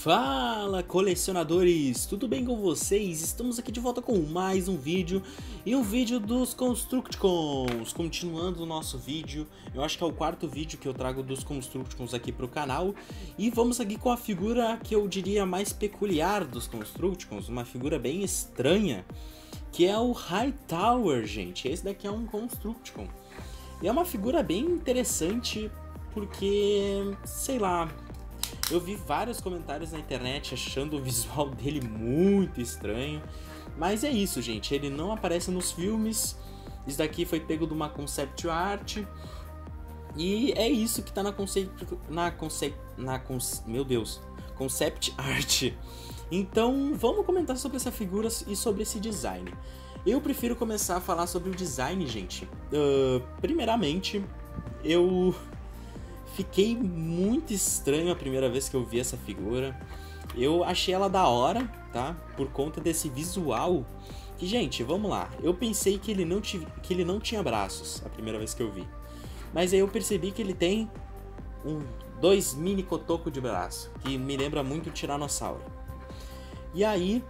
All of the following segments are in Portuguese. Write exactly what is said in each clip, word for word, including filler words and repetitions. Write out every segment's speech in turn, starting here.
Fala, colecionadores! Tudo bem com vocês? Estamos aqui de volta com mais um vídeo e um vídeo dos Constructicons. Continuando o nosso vídeo, eu acho que é o quarto vídeo que eu trago dos Constructicons aqui para o canal. E vamos aqui com a figura que eu diria mais peculiar dos Constructicons, uma figura bem estranha, que é o Hightower, gente. Esse daqui é um Constructicon. E é uma figura bem interessante porque, sei lá... Eu vi vários comentários na internet achando o visual dele muito estranho. Mas é isso, gente. Ele não aparece nos filmes. Isso daqui foi pego de uma concept art. E é isso que tá na concept... Na concept... Na conce, meu Deus. Concept art. Então, vamos comentar sobre essa figura e sobre esse design. Eu prefiro começar a falar sobre o design, gente. Uh, primeiramente, eu... Fiquei muito estranho a primeira vez que eu vi essa figura. Eu achei ela da hora, tá? Por conta desse visual. Que, gente, vamos lá. Eu pensei que ele não, tive, que ele não tinha braços a primeira vez que eu vi. Mas aí eu percebi que ele tem um, dois mini cotocos de braço. Que me lembra muito o Tiranossauro. E aí...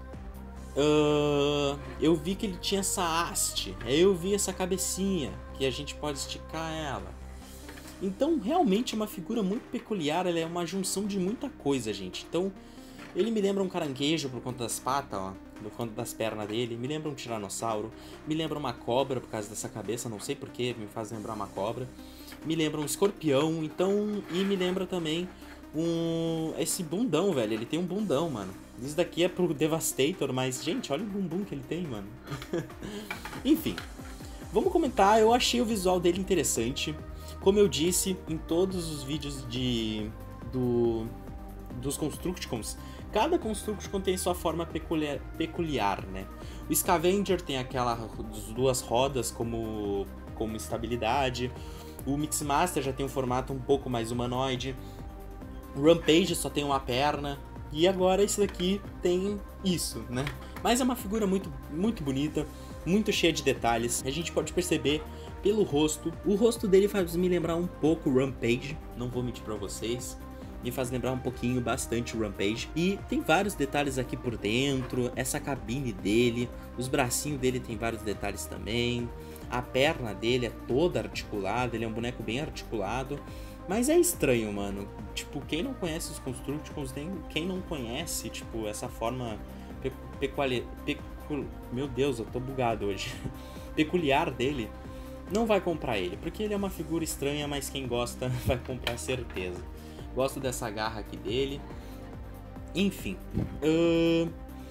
Uh, eu vi que ele tinha essa haste. Aí eu vi essa cabecinha. Que a gente pode esticar ela. Então, realmente é uma figura muito peculiar, ela é uma junção de muita coisa, gente. Então, ele me lembra um caranguejo por conta das patas, ó, por conta das pernas dele, me lembra um tiranossauro, me lembra uma cobra por causa dessa cabeça, não sei porquê, me faz lembrar uma cobra. Me lembra um escorpião, então, e me lembra também um... esse bundão, velho, ele tem um bundão, mano. Isso daqui é pro Devastator, mas, gente, olha o bumbum que ele tem, mano. Enfim, vamos comentar, eu achei o visual dele interessante. Como eu disse em todos os vídeos de, do, dos Constructicons, cada Constructicon tem sua forma peculiar, peculiar, né? O Scavenger tem aquelas duas rodas como, como estabilidade, o Mixmaster já tem um formato um pouco mais humanoide, o Rampage só tem uma perna, e agora esse daqui tem isso, né? Mas é uma figura muito, muito bonita, muito cheia de detalhes, a gente pode perceber pelo rosto. O rosto dele faz me lembrar um pouco o Rampage, não vou mentir pra vocês. Me faz lembrar um pouquinho, bastante o Rampage. E tem vários detalhes aqui por dentro, essa cabine dele, os bracinhos dele tem vários detalhes também. A perna dele é toda articulada, ele é um boneco bem articulado. Mas é estranho, mano. Tipo, quem não conhece os Constructicons, nem quem não conhece, tipo, essa forma pe peculiar... Pecu... Meu Deus, eu tô bugado hoje. Peculiar dele. Não vai comprar ele, porque ele é uma figura estranha, mas quem gosta vai comprar certeza. Gosto dessa garra aqui dele. Enfim. Uh,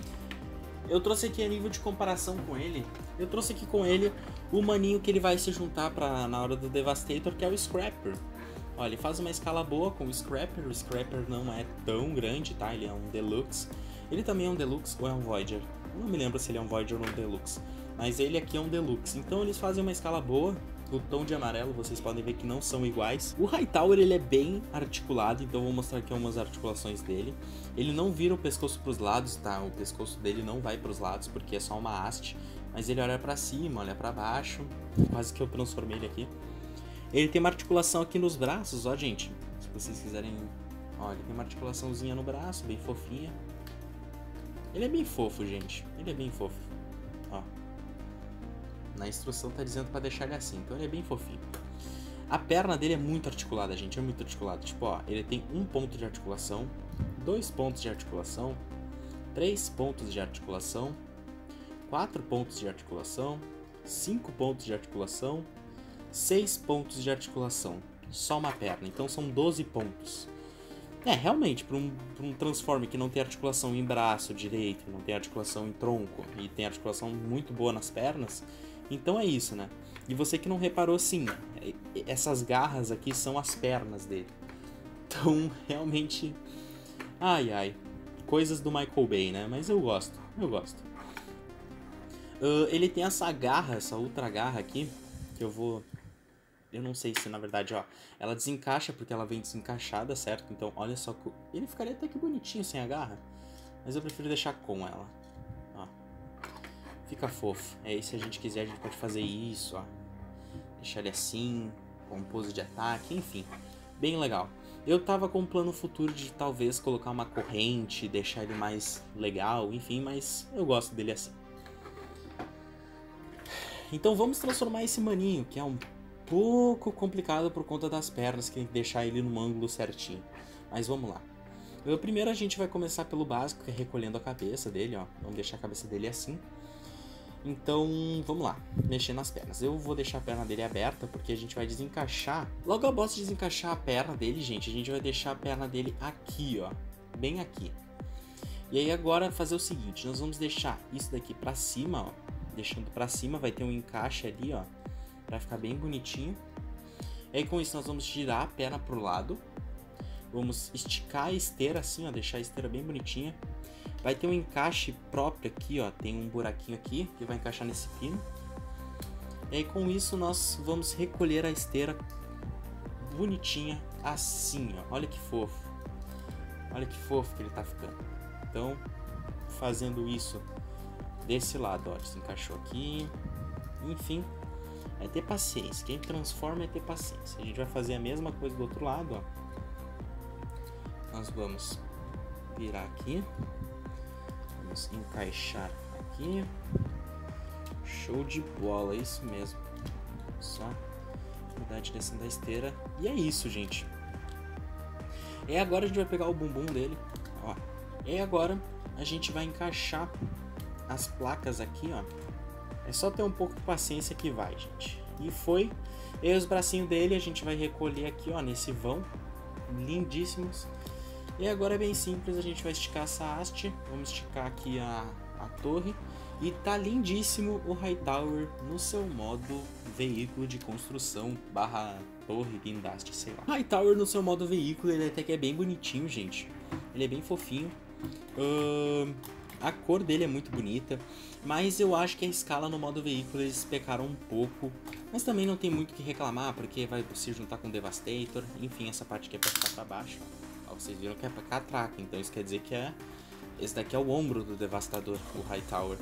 eu trouxe aqui a nível de comparação com ele. Eu trouxe aqui com ele o maninho que ele vai se juntar pra, na hora do Devastator, que é o Scrapper. Olha, ele faz uma escala boa com o Scrapper. O Scrapper não é tão grande, tá? Ele é um Deluxe. Ele também é um Deluxe ou é um Voyager? Eu não me lembro se ele é um Voyager ou um Deluxe. Mas ele aqui é um Deluxe, então eles fazem uma escala boa. O tom de amarelo, vocês podem ver que não são iguais. O Hightower, ele é bem articulado, então eu vou mostrar aqui algumas articulações dele. Ele não vira o pescoço para os lados, tá? O pescoço dele não vai para os lados, porque é só uma haste. Mas ele olha para cima, olha para baixo. Quase que eu transformei ele aqui. Ele tem uma articulação aqui nos braços, ó, gente. Se vocês quiserem... Ó, ele tem uma articulaçãozinha no braço, bem fofinha. Ele é bem fofo, gente. Ele é bem fofo. Ó. Na instrução tá dizendo pra deixar ele assim, então ele é bem fofinho. A perna dele é muito articulada, gente, é muito articulado. Tipo, ó, ele tem um ponto de articulação, dois pontos de articulação, três pontos de articulação, quatro pontos de articulação, cinco pontos de articulação, seis pontos de articulação. Só uma perna, então são doze pontos. É, realmente, para um, pra um Transforme que não tem articulação em braço direito, não tem articulação em tronco e tem articulação muito boa nas pernas, então é isso, né? E você que não reparou, sim, essas garras aqui são as pernas dele. Então, realmente, ai ai, coisas do Michael Bay, né? Mas eu gosto, eu gosto. Uh, ele tem essa garra, essa ultra garra aqui, que eu vou... Eu não sei se, na verdade, ó, ela desencaixa porque ela vem desencaixada, certo? Então, olha só, ele ficaria até que bonitinho sem a garra, mas eu prefiro deixar com ela, ó. Fica fofo. Aí, se a gente quiser, a gente pode fazer isso, ó. Deixar ele assim, com pose de ataque, enfim. Bem legal. Eu tava com um plano futuro de talvez colocar uma corrente, deixar ele mais legal, enfim, mas eu gosto dele assim. Então vamos transformar esse maninho, que é um pouco complicado por conta das pernas, que tem que deixar ele no ângulo certinho. Mas vamos lá. Eu, primeiro a gente vai começar pelo básico, que é recolhendo a cabeça dele, ó. Vamos deixar a cabeça dele assim. Então, vamos lá, mexer nas pernas. Eu vou deixar a perna dele aberta, porque a gente vai desencaixar. Logo após desencaixar a perna dele, gente, a gente vai deixar a perna dele aqui, ó. Bem aqui. E aí agora fazer o seguinte, nós vamos deixar isso daqui pra cima, ó. Deixando pra cima, vai ter um encaixe ali, ó. Pra ficar bem bonitinho. E aí com isso nós vamos girar a perna pro lado. Vamos esticar a esteira assim, ó. Deixar a esteira bem bonitinha. Vai ter um encaixe próprio aqui, ó. Tem um buraquinho aqui que vai encaixar nesse pino. E aí com isso nós vamos recolher a esteira bonitinha assim, ó. Olha que fofo. Olha que fofo que ele tá ficando. Então, fazendo isso desse lado, ó. Desencaixou aqui. Enfim, é ter paciência. Quem transforma é ter paciência. A gente vai fazer a mesma coisa do outro lado, ó. Nós vamos virar aqui. Vamos encaixar aqui. Show de bola, é isso mesmo. Só mudar a direção da esteira. E é isso, gente. E agora a gente vai pegar o bumbum dele. Ó. E agora a gente vai encaixar as placas aqui, ó. É só ter um pouco de paciência que vai, gente. E foi. E aí os bracinhos dele a gente vai recolher aqui, ó, nesse vão. Lindíssimos. E agora é bem simples, a gente vai esticar essa haste. Vamos esticar aqui a, a torre. E tá lindíssimo o Hightower no seu modo veículo de construção barra torre, guindaste, sei lá. Hightower no seu modo veículo, ele até que é bem bonitinho, gente. Ele é bem fofinho. Uh, a cor dele é muito bonita. Mas eu acho que a escala no modo veículo eles pecaram um pouco. Mas também não tem muito o que reclamar, porque vai se juntar com o Devastator. Enfim, essa parte aqui é pra ficar pra baixo. Ó, vocês viram que é pra catraca, então isso quer dizer que é... Esse daqui é o ombro do Devastador, o Hightower.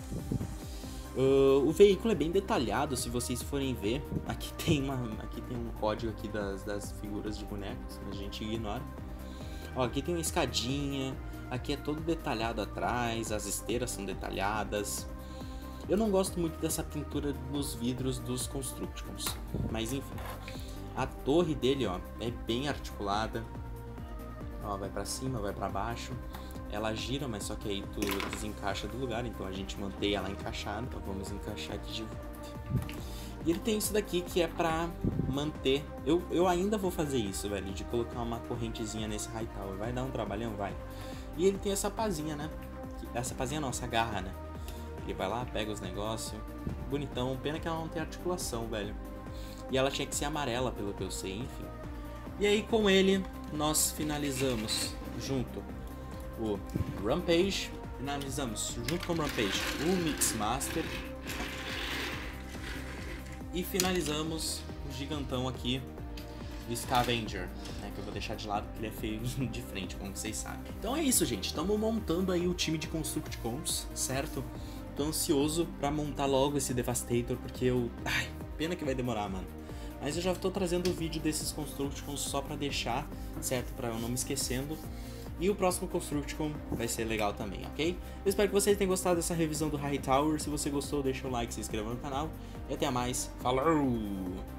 Uh, o veículo é bem detalhado, se vocês forem ver. Aqui tem, uma, aqui tem um código aqui das, das figuras de bonecos, mas a gente ignora. Ó, aqui tem uma escadinha, aqui é todo detalhado atrás, as esteiras são detalhadas. Eu não gosto muito dessa pintura nos vidros dos Constructicons, mas enfim. A torre dele, ó, é bem articulada. Ó, vai pra cima, vai pra baixo. Ela gira, mas só que aí tu desencaixa do lugar, então a gente mantém ela encaixada. Então vamos encaixar aqui de volta. E ele tem isso daqui que é pra manter... Eu, eu ainda vou fazer isso, velho, de colocar uma correntezinha nesse Hightower. Vai dar um trabalhão? Vai. E ele tem essa pazinha, né? Essa pazinha não, essa garra, né? Ele vai lá, pega os negócios. Bonitão. Pena que ela não tem articulação, velho. E ela tinha que ser amarela, pelo que eu sei, enfim. E aí com ele, nós finalizamos junto o Rampage, finalizamos junto com o Rampage o Mixmaster e finalizamos o gigantão aqui, o Scavenger, né, que eu vou deixar de lado porque ele é feio de frente, como vocês sabem. Então é isso, gente, estamos montando aí o time de Constructicons, certo? Tô ansioso pra montar logo esse Devastator, porque eu... Ai, pena que vai demorar, mano. Mas eu já tô trazendo o vídeo desses Constructicons só pra deixar, certo? Pra eu não me esquecendo. E o próximo Constructicon vai ser legal também, ok? Eu espero que vocês tenham gostado dessa revisão do Hightower. Se você gostou, deixa o like, se inscreva no canal. E até mais. Falou!